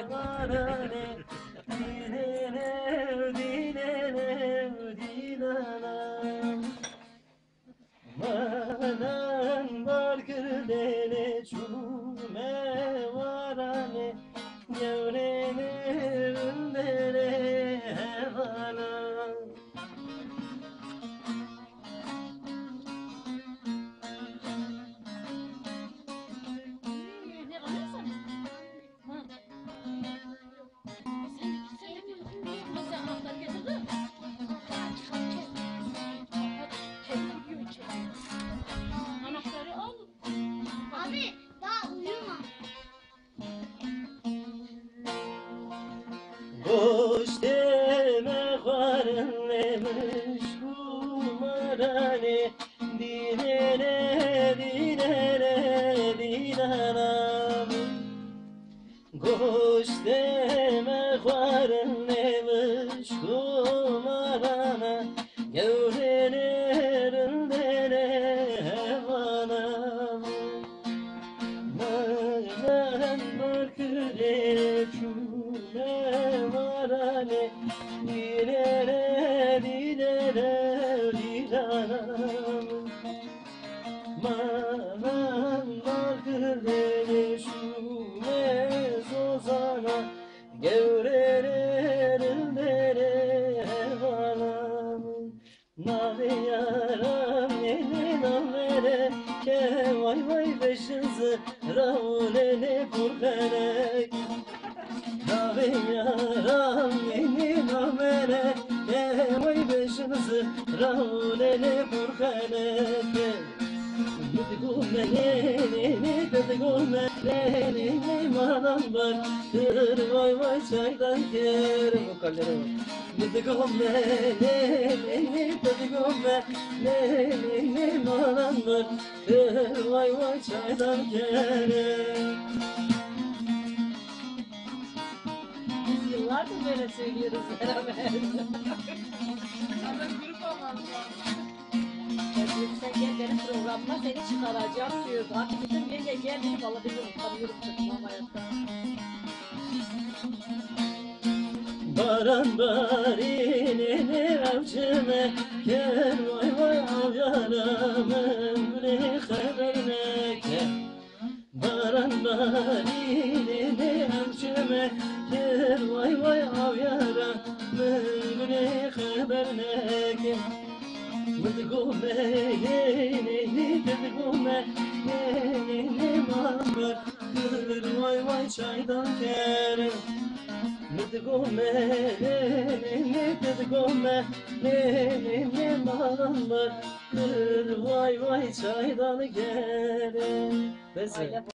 varane Dinenev dinenev dinanam Manan barkır dene çume varane Gevrenev dene hevanam Anahtarı al. Abi daha uyuma. Boş deme varınlemiş kumarhane Dinene dinene dinanam Boş deme varınlemiş kumarhane Gevrenerin dene hevanam Mağlan barkıre çume varane Dilere dilere dilanam Mağlan barkıre çume zozana Gevrenerin dene hevanam Nare yaram yeni namere Ke vay vay beşinzi Raulene kurkanek Nare yaram yeni namere Ke vay beşinzi Raulene kurkanek Nidigume nidigume nene manam var Kır vay vay çaydan ker Mukalleri var Nidigume nidigume nene manam var Kır vay vay çaydan ker Biz yıllardır böyle söylüyoruz beraber. Sen gel benim programıma seni çıkaracağım diyordu. Artık bütün yenge gel dedim valla bir unutamıyorum çıkmam hayatta. Baran barinene avcıme Ker vay vay av yaram ömrü haberine ker Baran barinene avcıme Ker vay vay av yaram ömrü haberine ker Nidigume nidigume nene mamar Kır vay vay çaydan ker Nidigume nidigume nene mamar Kır vay vay çaydan ker